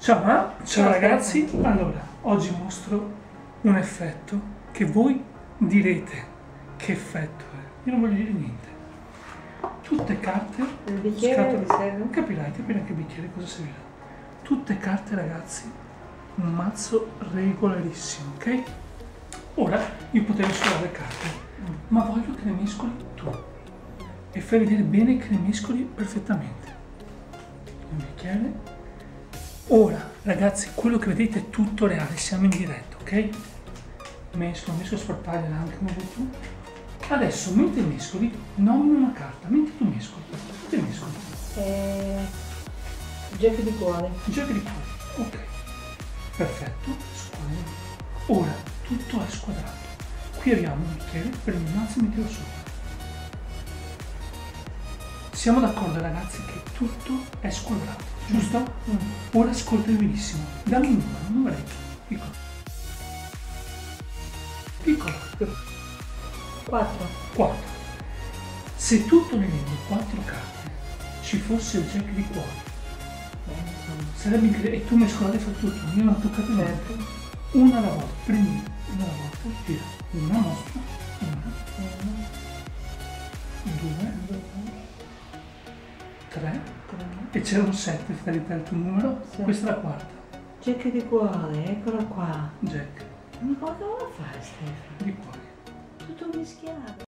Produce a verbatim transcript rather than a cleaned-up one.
Ciao, ma? Ciao ragazzi, allora, oggi mostro un effetto che voi direte che effetto è. Io non voglio dire niente. Tutte carte, il bicchiere ti serve? Capirai, capirai che bicchiere cosa servirà. Tutte carte ragazzi, un mazzo regolarissimo, ok? Ora io potrei miscolare le carte, ma voglio che le mescoli tu e fai vedere bene che le mescoli perfettamente. Un bicchiere. Ora ragazzi, quello che vedete è tutto reale, siamo in diretta, ok? Mescolo, mescolo, sparpagliala anche come vuoi tu. Adesso mentre mescoli, nomina una carta, mentre tu mescoli, che mescoli? Eh, giochi di cuore. Giochi di cuore, ok. Perfetto, squadra. Ora tutto è squadrato. Qui abbiamo un bicchiere, prendi un mazzo e mettilo sopra. Siamo d'accordo ragazzi che tutto è squadrato, giusto? Mm. Ora ascolta benissimo. Dammi un numero, un numeretto, piccolo. Piccolo. quattro. quattro. Se tutto l'elenco quattro carte ci fosse il jack di cuore, sarebbe incredibile. E tu mescolate fra tutto, io non ho toccato niente. Certo. Una alla volta, prendi una alla volta, tira. Una nostra, una, due, tre, e c'era un sette, finalità il tuo numero, Sì. Questa è la quarta. Jack di cuore, eccola qua. Jack Ma cosa vuoi fare, Stefano? di cuore. Tutto mischiato.